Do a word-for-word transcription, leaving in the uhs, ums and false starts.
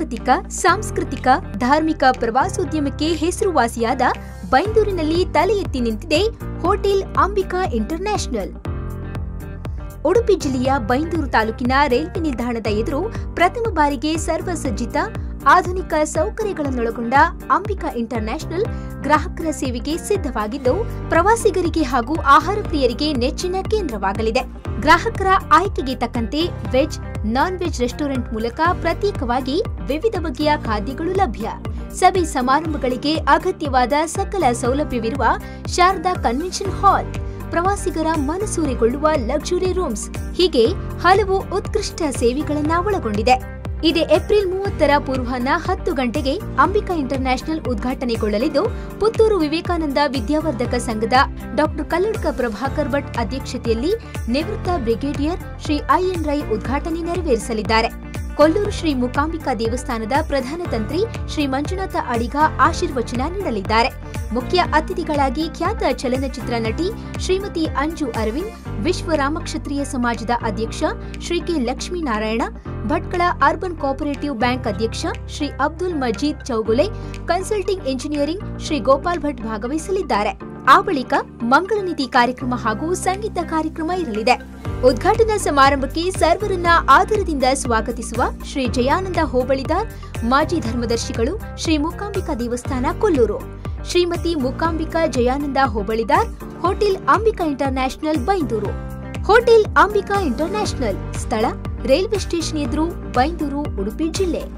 ಪ್ರಾಕೃತಿಕ, ಸಾಂಸ್ಕೃತಿಕ, ಧಾರ್ಮಿಕ ಪ್ರವಾಸೋದ್ಯಮಕ್ಕೆ ಹೆಸರುವಾಸಿಯಾದ ಬೈಂದೂರಿನಲ್ಲಿ ತಲೆ ಎತ್ತಿ ನಿಂತಿದೆ ಹೋಟೆಲ್ ಅಂಬಿಕಾ ಇಂಟರ್ನ್ಯಾಷನಲ್. ಉಡುಪಿ ಜಿಲ್ಲೆಯ ಬೈಂದೂರು ತಾಲೂಕಿನ ರೈಲ್ವೆ ನಿಲ್ದಾಣದ ಎದುರು ಪ್ರಥಮ ಬಾರಿಗೆ ಸರ್ವಸಜ್ಜಿತ ಆಧುನಿಕ ಸೌಕರ್ಯಗಳನ್ನೊಳಗೊಂಡ ಅಂಬಿಕಾ ಇಂಟರ್ನ್ಯಾಷನಲ್ ಗ್ರಾಹಕರ ಸೇವೆಗೆ ಸಿದ್ಧವಾಗಿದ್ದು, ಪ್ರವಾಸಿಗರಿಗೆ ಹಾಗೂ ಆಹಾರ ಪ್ರಿಯರಿಗೆ ನೆಚ್ಚಿನ ಕೇಂದ್ರವಾಗಲಿದೆ. ಗ್ರಾಹಕರ ಆಯ್ಕೆಗೆ ತಕ್ಕಂತೆ ವೆಜ್, ನಾನ್ ವೆಜ್ ರೆಸ್ಟೋರೆಂಟ್ ಮೂಲಕ ಪ್ರತ್ಯೇಕವಾಗಿ ವಿವಿಧ ಬಗೆಯ ಖಾದ್ಯಗಳು ಲಭ್ಯ. ಸಭೆ ಸಮಾರಂಭಗಳಿಗೆ ಅಗತ್ಯವಾದ ಸಕಲ ಸೌಲಭ್ಯವಿರುವ ಶಾರದಾ ಕನ್ವೆನ್ಷನ್ ಹಾಲ್, ಪ್ರವಾಸಿಗರ ಮನಸೂರೆಗೊಳ್ಳುವ ಲಕ್ಸುರಿ ರೂಮ್ಸ್, ಹೀಗೆ ಹಲವು ಉತ್ಕೃಷ್ಟ ಸೇವೆಗಳನ್ನ ಒಳಗೊಂಡಿದೆ. ಇದೇ ಏಪ್ರಿಲ್ ಮೂವತ್ತರ ಪೂರ್ವಾಹ್ನ ಹತ್ತು ಗಂಟೆಗೆ ಅಂಬಿಕಾ ಇಂಟರ್ನ್ಯಾಷನಲ್ ಉದ್ಘಾಟನೆಗೊಳ್ಳಲಿದ್ದು, ಪುತ್ತೂರು ವಿವೇಕಾನಂದ ವಿದ್ಯಾವರ್ಧಕ ಸಂಘದ ಡಾಕ್ಟರ್ ಕಲ್ಲಡ್ಕ ಪ್ರಭಾಕರ್ ಭಟ್ ಅಧ್ಯಕ್ಷತೆಯಲ್ಲಿ ನಿವೃತ್ತ ಬ್ರಿಗೇಡಿಯರ್ ಶ್ರೀ ಐಎನ್ ರೈ ಉದ್ಘಾಟನೆ ನೆರವೇರಿಸಲಿದ್ದಾರೆ. ಕೊಲ್ಲೂರು ಶ್ರೀ ಮೂಕಾಂಬಿಕಾ ದೇವಸ್ಥಾನದ ಪ್ರಧಾನ ತಂತ್ರಿ ಶ್ರೀ ಮಂಜುನಾಥ ಅಡಿಗ ಆಶೀರ್ವಚನ ನೀಡಲಿದ್ದಾರೆ. ಮುಖ್ಯ ಅತಿಥಿಗಳಾಗಿ ಖ್ಯಾತ ಚಲನಚಿತ್ರ ನಟಿ ಶ್ರೀಮತಿ ಅಂಜು ಅರವಿಂದ್, ವಿಶ್ವ ರಾಮಕ್ಷತ್ರಿಯ ಸಮಾಜದ ಅಧ್ಯಕ್ಷ Shri K Lakshminarayan, Bhatkal urban cooperative bank ಅಧ್ಯಕ್ಷ ಶ್ರೀ ಅಬ್ದುಲ್ ಮಜೀದ್ ಚೌಗುಲೆ, ಕನ್ಸಲ್ಟಿಂಗ್ ಇಂಜಿನಿಯರಿಂಗ್ ಶ್ರೀ ಗೋಪಾಲ್ ಭಟ್ ಭಾಗವಹಿಸಲಿದ್ದಾರೆ. ಆ ಬಳಿಕ ಮಂಗಳನಿಧಿ ಕಾರ್ಯಕ್ರಮ ಹಾಗೂ ಸಂಗೀತ ಕಾರ್ಯಕ್ರಮ ಇರಲಿದೆ. ಉದ್ಘಾಟನಾ ಸಮಾರಂಭಕ್ಕೆ ಸರ್ವರನ್ನ ಆದರದಿಂದ ಸ್ವಾಗತಿಸುವ ಶ್ರೀ ಜಯಾನಂದ ಹೋಬಳಿದಾರ್, ಮಾಜಿ ಧರ್ಮದರ್ಶಿಗಳು, ಶ್ರೀ ಮೂಕಾಂಬಿಕಾ ದೇವಸ್ಥಾನ Kollur, Shrimati Mookambika Jayananda Hobalidar, hotel Ambika international Byndoor. Hotel Ambika international ಸ್ಥಳ ರೈಲ್ವೆ ಸ್ಟೇಷನ್ ಎದುರು, ಬೈಂದೂರು, ಉಡುಪಿ ಜಿಲ್ಲೆ.